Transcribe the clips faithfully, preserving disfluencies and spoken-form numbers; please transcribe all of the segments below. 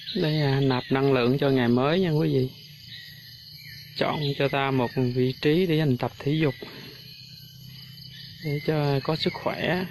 Đây là nạp năng lượng cho ngày mới nha quý vị. Chọn cho ta một vị trí để dành tập thể dục để cho có sức khỏe.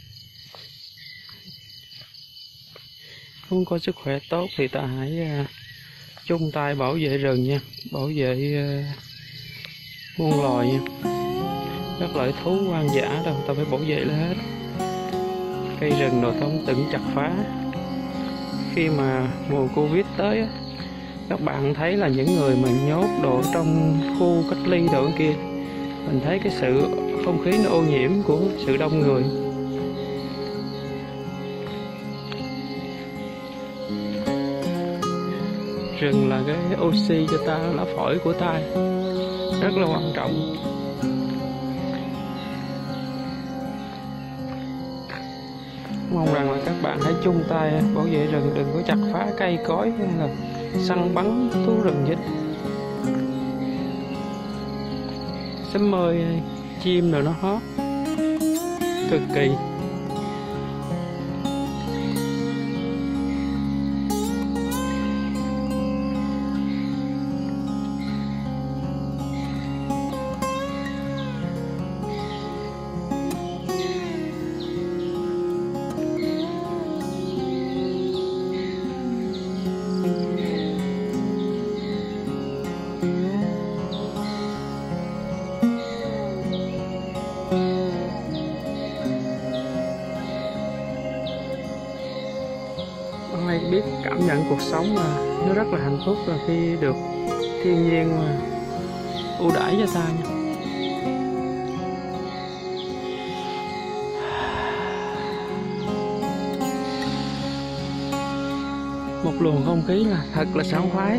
Muốn có sức khỏe tốt thì ta hãy chung tay bảo vệ rừng nha, bảo vệ muôn loài nha. Các loại thú hoang dã đâu ta phải bảo vệ là hết. Cây rừng rồi ta không từng chặt phá. Khi mà mùa Covid tới á, các bạn thấy là những người mà nhốt đồ trong khu cách ly đồ kia, mình thấy cái sự không khí nó ô nhiễm của sự đông người. Rừng là cái oxy cho ta, lá phổi của ta, rất là quan trọng. Mong rằng là các bạn hãy chung tay bảo vệ rừng, đừng có chặt phá cây cối hay là săn bắn thú rừng gì. Sớm ơi, chim rồi nó hót cực kỳ. Ai biết cảm nhận cuộc sống mà nó rất là hạnh phúc là khi được thiên nhiên mà ưu đãi cho ta nha. Một luồng không khí là thật là sảng khoái.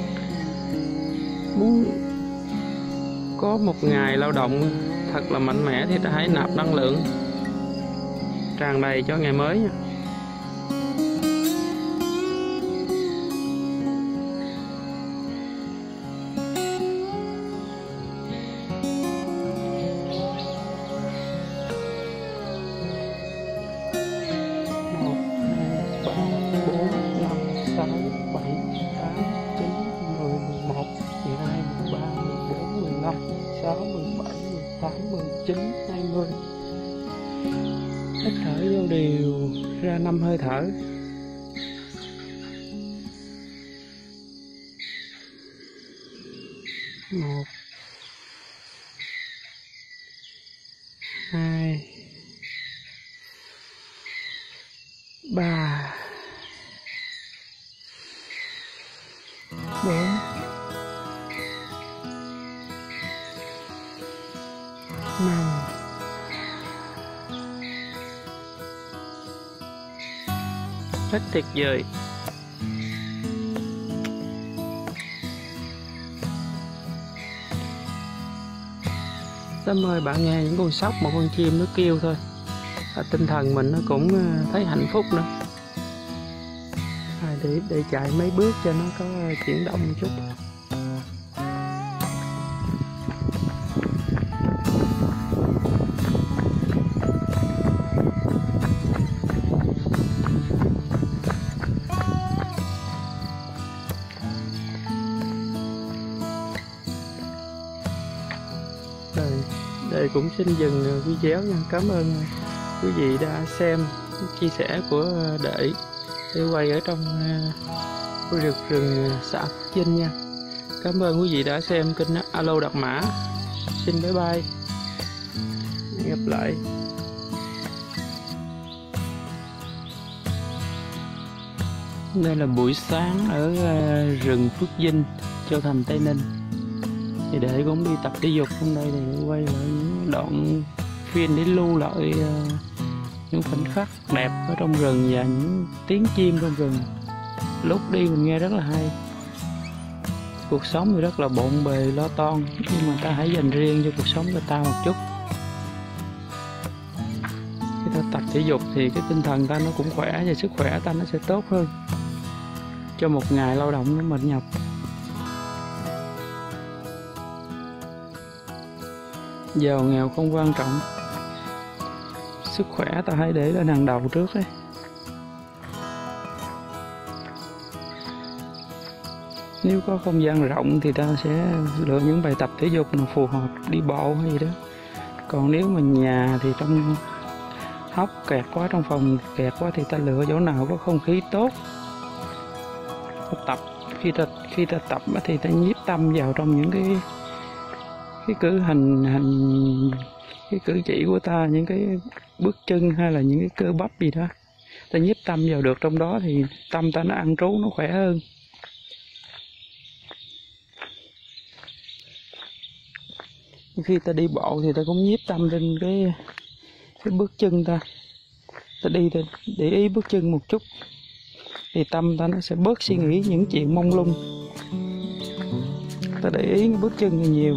Muốn có một ngày lao động thật là mạnh mẽ thì ta hãy nạp năng lượng tràn đầy cho ngày mới nha. sáu, mười bảy, mười tám, mười chín, hai mươi. Hít thở vô đều ra năm hơi thở. Một, hai, ba, bốn, năm, rất tuyệt vời. Ta mời bạn nghe những con sóc, một con chim nó kêu thôi, và tinh thần mình nó cũng thấy hạnh phúc nữa. À, để để chạy mấy bước cho nó có chuyển động một chút. Đây cũng xin dừng video nha. Cảm ơn quý vị đã xem chia sẻ của Đệ để quay ở trong khu rừng rừng xã Phước Vinh nha. Cảm ơn quý vị đã xem kênh Alo Đạt Mã. Xin bye bye, hẹn gặp lại. Đây là buổi sáng ở rừng Phước Vinh, Châu Thành, Tây Ninh. Thì Đệ cũng đi tập thể dục hôm nay thì quay lại những đoạn phim để lưu lại uh, những khoảnh khắc đẹp ở trong rừng và những tiếng chim trong rừng. Lúc đi mình nghe rất là hay. Cuộc sống thì rất là bộn bề lo toan, nhưng mà ta hãy dành riêng cho cuộc sống của ta một chút. Khi ta tập thể dục thì cái tinh thần ta nó cũng khỏe và sức khỏe ta nó sẽ tốt hơn cho một ngày lao động nó mệt nhọc. Giàu nghèo không quan trọng, sức khỏe ta hãy để lên hàng đầu trước ấy. Nếu có không gian rộng thì ta sẽ lựa những bài tập thể dục nào phù hợp, đi bộ hay gì đó. Còn nếu mà nhà thì trong hóc kẹt quá, trong phòng kẹt quá thì ta lựa chỗ nào có không khí tốt. Ta tập khi ta khi ta tập thì ta nhiếp tâm vào trong những cái cái cử hành hành cái cử chỉ của ta, những cái bước chân hay là những cái cơ bắp gì đó, ta nhiếp tâm vào được trong đó thì tâm ta nó ăn trú, nó khỏe hơn. Khi ta đi bộ thì ta cũng nhiếp tâm lên cái cái bước chân ta, ta đi ta để ý bước chân một chút thì tâm ta nó sẽ bớt suy nghĩ những chuyện mông lung, ta để ý bước chân nhiều.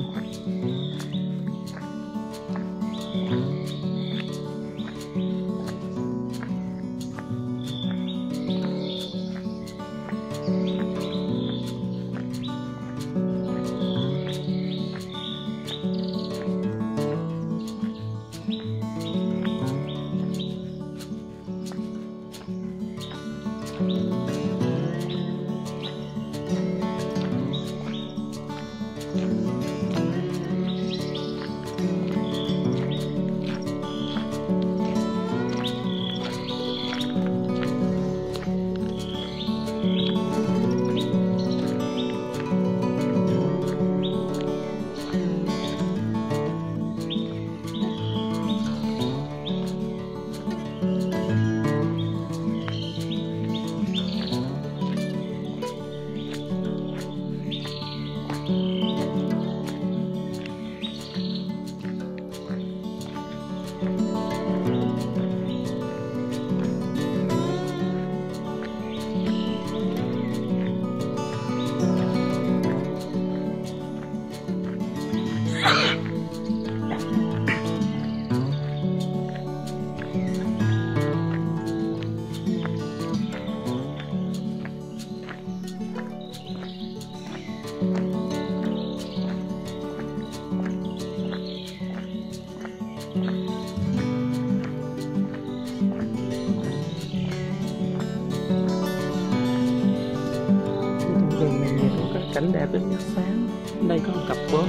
Rừng này nhiều có cảnh đẹp đến nhất sáng. Đây có một cặp bướm,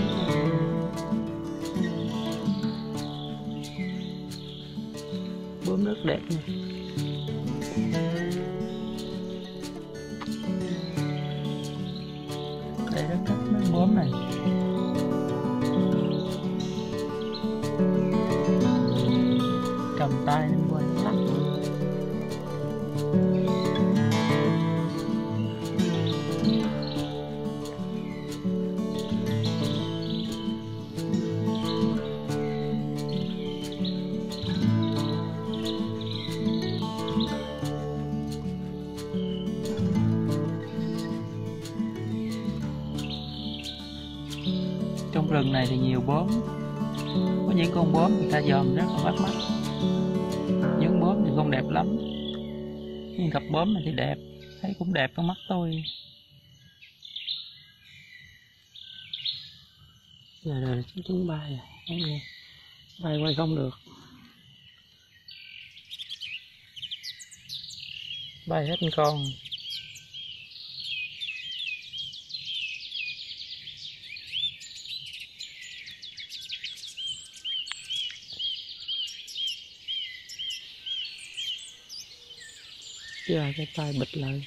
bướm rất đẹp nha. Đây rất thích mấy bướm này. Cầm tay lên quay lắc. Trong rừng này thì nhiều bướm, có những con bướm người ta dòm rất là bắt mắt, những bướm thì không đẹp lắm, nhưng cặp bướm này thì đẹp, thấy cũng đẹp trong mắt tôi. Giờ rồi chúng chúng bay rồi, bay quay không được, bay hết con. Giờ cái tay bịch lại.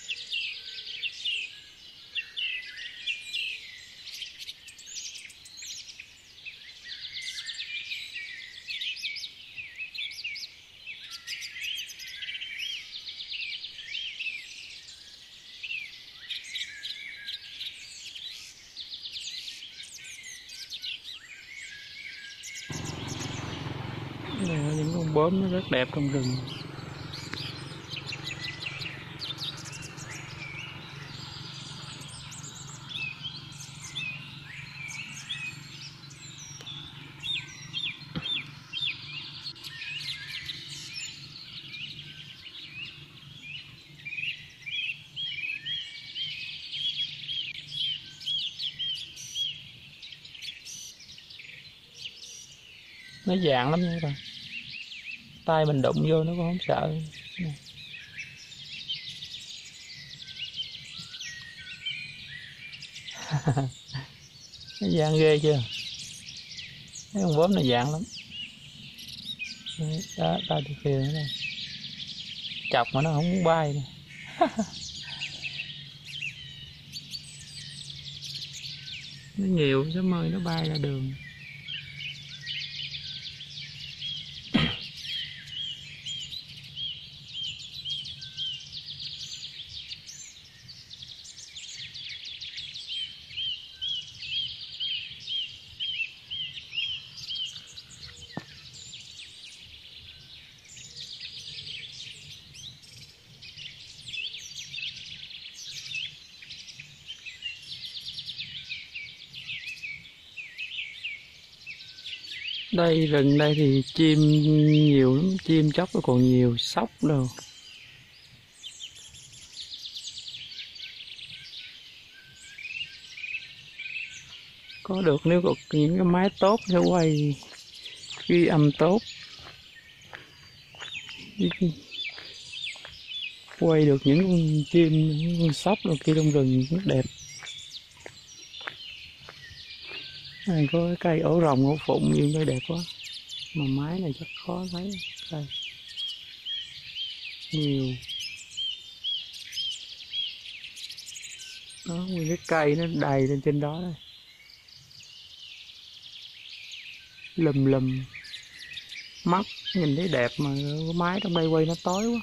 Đây là những con bướm nó rất đẹp trong rừng. Nó dạng lắm nha các bạn, tay mình đụng vô nó cũng không sợ. Nó dạng ghê chưa? Mấy con bướm này dạng lắm. Đấy, đó, ta đi kia nữa đây. Chọc mà nó không muốn bay nè. Nó nhiều sớm ơi, nó bay ra đường. Đây rừng đây thì chim nhiều lắm, chim chóc nó còn nhiều, sóc đâu. Có được nếu có những cái máy tốt sẽ quay ghi âm tốt, quay được những con chim, những con sóc rồi kia trong rừng rất đẹp. Này có cái cây ổ rồng, ổ phụng gì đây đẹp quá, mà máy này chắc khó thấy. Đây nhiều đó, nguyên cái cây nó đầy lên trên đó đây, lùm lùm mắt nhìn thấy đẹp mà cái máy trong đây quay nó tối quá.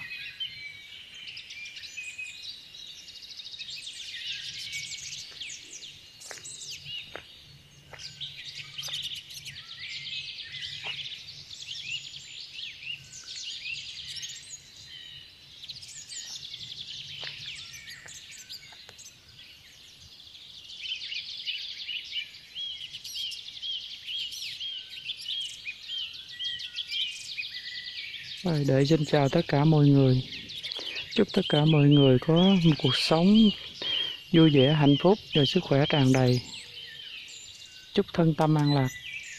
Rồi, để xin chào tất cả mọi người. Chúc tất cả mọi người có một cuộc sống vui vẻ, hạnh phúc và sức khỏe tràn đầy. Chúc thân tâm an lạc.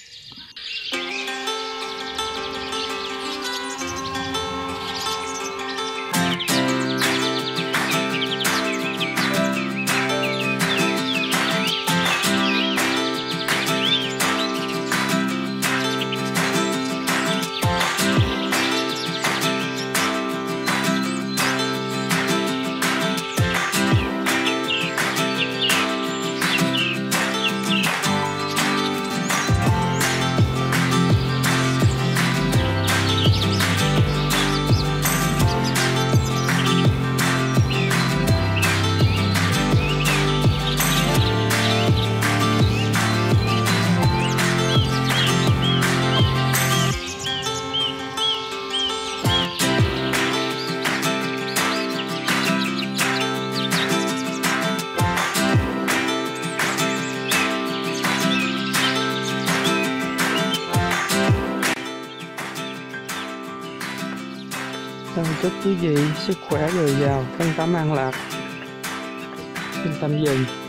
Chúc quý vị sức khỏe dồi dào, thân tâm an lạc, yên tâm dừng.